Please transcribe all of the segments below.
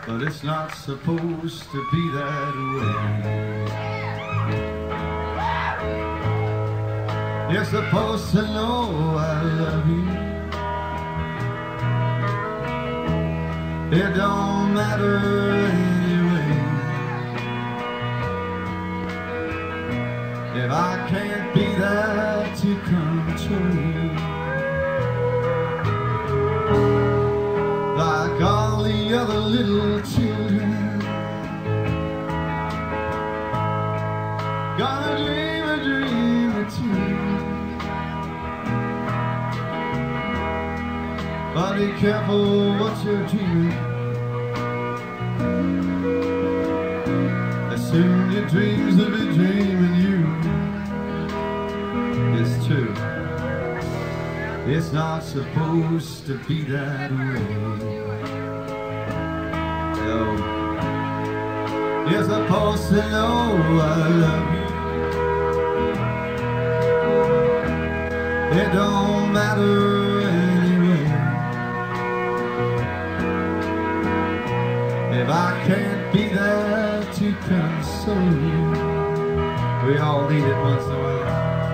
but it's not supposed to be that way. You're supposed to know I love you. It don't matter anyway. If I can't be there to control you, like all the other little children, gonna dream a dream or two. But be careful what you're dreaming. As soon your dreams will be dreaming you. It's true, it's not supposed to be that way. No. You're supposed to know I love you. It don't matter anyway. If I can't be there to console you, we all need it once in a while.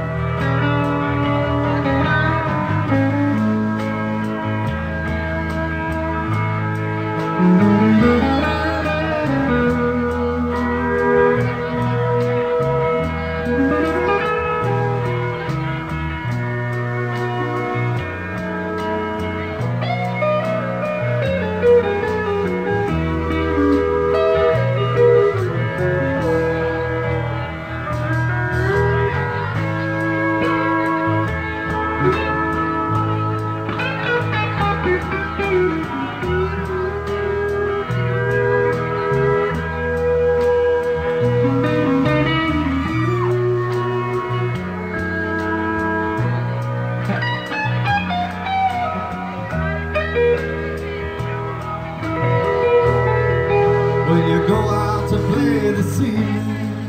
When you go out to play the scene,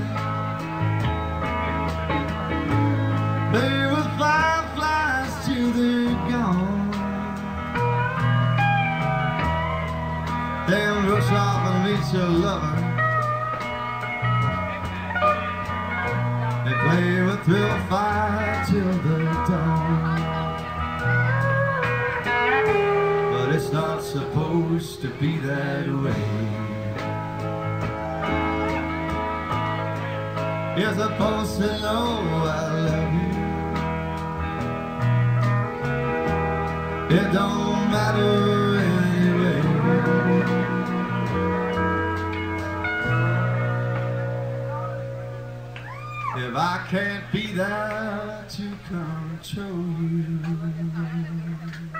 play with fireflies till they're gone, then rush off and meet your lover and play with thrill fire till the dawn. But it's not supposed to be that way. You're supposed to know I love you. It don't matter anyway. If I can't be there to control you.